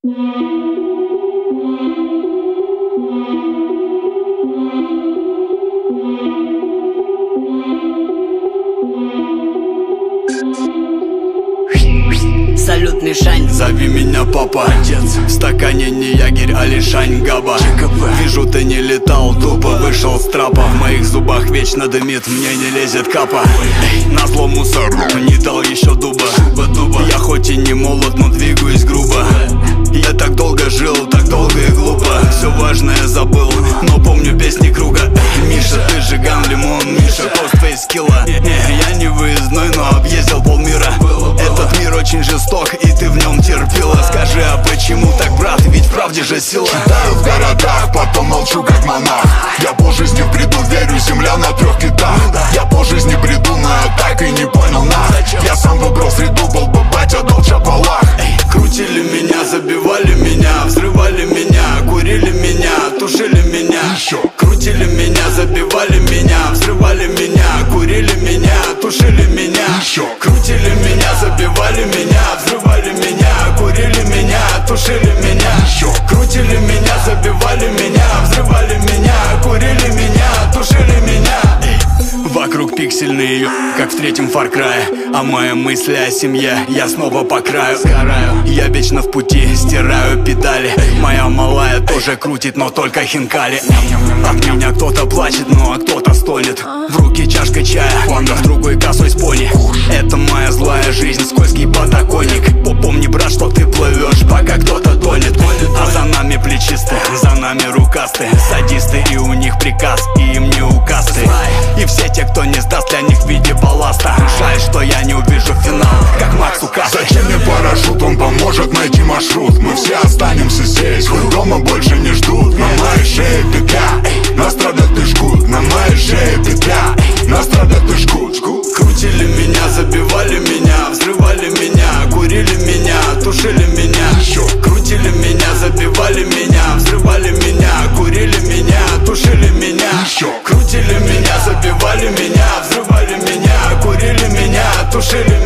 Салют, Мишань. Зови меня папа. Отец. В стакане не ягерь, а лишань габа. Вижу, ты не летал, тупо вышел с трапа. В моих зубах вечно дымит, мне не лезет капа. Назло мусору, не дал еще дуба. Я хоть и не молод, но двигаюсь грубо. Я так долго жил, так долго и глупо. Все важное забыл, но помню песни круга. Миша, ты жиган, лимон, Миша, косплей скилла. Я не выездной, но объездил полмира. Этот мир очень жесток, и ты в нем терпила. Скажи, а почему так, брат? Ведь в правде же сила. Таю в городах, потом молчу как монах. Я по жизни в бреду верю, земля на 3 китах. Я по жизни бреду, но я так и не понял нах. Я сам выбрал среду, был бы батя, дал чапалах. Крутили меня, забивали меня, взрывали меня, курили меня, тушили меня. Крутили меня, забивали меня, взрывали меня, курили меня, тушили меня. Крутили меня, забивали меня, взрывали меня, курили меня, тушили меня. Крутили меня, забивали меня, взрывали меня, курили меня, тушили меня. Вокруг пиксельный юг, как в 3-м Far Cry. А мои мысли о семье, я снова по краю. Я вечно в пути, стираю педали. Моя малая тоже крутит, но только хинкали. От меня кто-то плачет, ну а кто-то стонет. В руки чашка чая, в другой косой с пони. Это моя злая жизнь, скользкий подоконник. Помни, брат, что ты плывешь, пока кто-то тонет. А за нами плечистые, за нами рукастые. Садисты, и у них приказ, и им не указ. И все те, кто не сдаст, для них в виде балласта. Жаль, что я не увижу финал, как Максу Касса. Зачем мне парашют, он поможет найти маршрут. Мы все останемся здесь, хоть дома больше не ждут. На моей шее петля, нас страдают и жгут. На моей шее петля, нас страдают и жгут. Крутили меня, забивали меня, взрывали меня, курили меня, тушили меня. Крутили меня, забивали меня, взрывали меня, курили меня, тушили меня. Крутили меня, забивали меня, взрывали меня, курили меня, тушили